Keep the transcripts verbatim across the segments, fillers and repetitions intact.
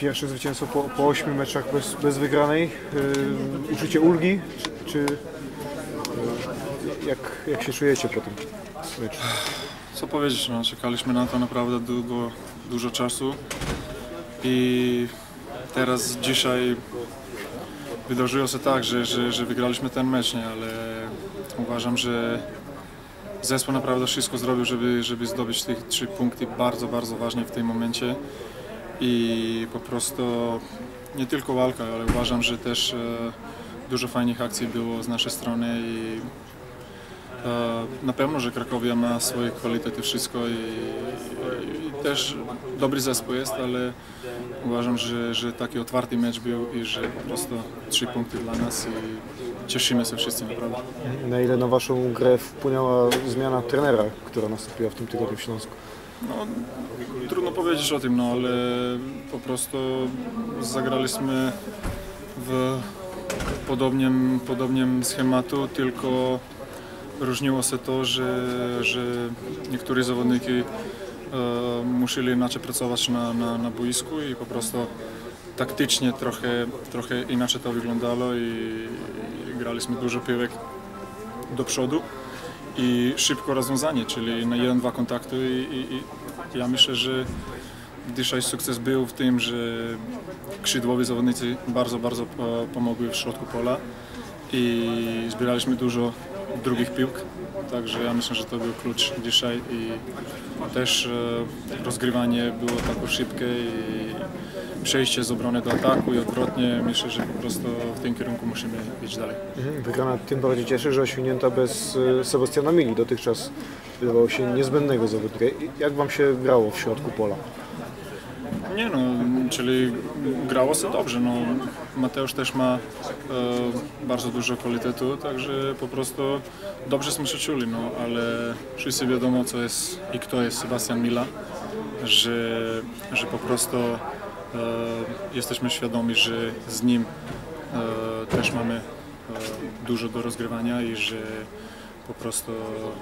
Pierwsze zwycięstwo po, po ośmiu meczach bez, bez wygranej. Yy, uczucie ulgi, czy, czy yy, jak, jak się czujecie po tym meczu? Co powiedzieć, no, czekaliśmy na to naprawdę długo, dużo czasu i teraz dzisiaj wydarzyło się tak, że, że, że wygraliśmy ten mecz, nie? Ale uważam, że zespół naprawdę wszystko zrobił, żeby, żeby zdobyć tych trzy punkty, bardzo, bardzo ważne w tym momencie i po prostu nie tylko walka, ale uważam, że też e, dużo fajnych akcji było z naszej strony i e, na pewno, że Krakowia ma swoje kwalitety, wszystko i, i, i też dobry zespół jest, ale uważam, że, że taki otwarty mecz był i że po prostu trzy punkty dla nas i cieszymy się wszyscy naprawdę. Na ile na waszą grę wpłynęła zmiana trenera, która nastąpiła w tym tygodniu w Śląsku? No, trudno powiedzieć o tym, no, ale po prostu zagraliśmy w podobnym, podobnym schematu, tylko różniło się to, że, że niektórzy zawodniki e, musieli inaczej pracować na, na, na boisku i po prostu taktycznie trochę, trochę inaczej to wyglądało i, i graliśmy dużo piłek do przodu i szybko rozwiązanie, czyli na jeden, dwa kontakty i, i, i ja myślę, że dzisiaj sukces był w tym, że skrzydłowi zawodnicy bardzo, bardzo pomogli w środku pola i zbieraliśmy dużo drugich piłk, także ja myślę, że to był klucz dzisiaj i też e, rozgrywanie było tak szybkie i przejście z obrony do ataku i odwrotnie. Myślę, że po prostu w tym kierunku musimy iść dalej. Wygrana tym bardziej cieszy, że osiągnięta bez Sebastiana Mili, dotychczas wydawało się niezbędnego zawodnika. Jak wam się grało w środku pola? Nie no, czyli grało się dobrze. No, Mateusz też ma e, bardzo dużo kwalitetu, także po prostu dobrze jsme się czuli, no, ale wszyscy wiadomo, co jest i kto jest Sebastian Mila, że, że po prostu e, jesteśmy świadomi, że z nim e, też mamy e, dużo do rozgrywania i że po prostu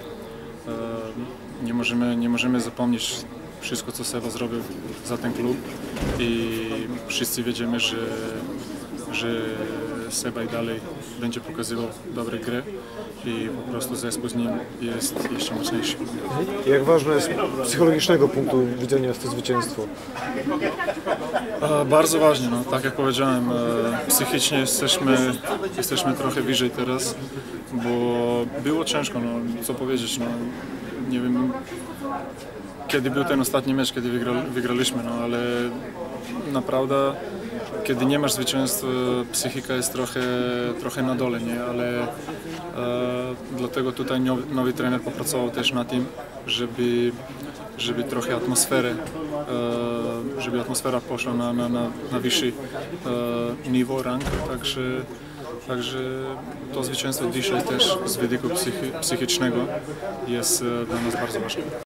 e, nie możemy, nie możemy zapomnieć wszystko, co Seba zrobił za ten klub i wszyscy wiemy, że, że Seba i dalej będzie pokazywał dobre gry i po prostu zespół z nim jest jeszcze mocniejszy. Jak ważne jest z psychologicznego punktu widzenia jest to zwycięstwo? E, bardzo ważne, no, tak jak powiedziałem, e, psychicznie jesteśmy, jesteśmy trochę wyżej teraz, bo było ciężko, no, co powiedzieć, no, nie wiem kiedy był ten ostatni mecz, kiedy wygra, wygraliśmy, no ale naprawdę, kiedy nie masz zwycięstwa, psychika jest trochę, trochę na dole, nie? Ale e, dlatego tutaj nowy, nowy trener popracował też na tym, żeby, żeby trochę atmosferę, e, żeby atmosfera poszła na, na, na, na wyższy e, niveau, rang, także, także to zwycięstwo dzisiaj też z wyniku psychi, psychicznego jest e, dla nas bardzo ważne.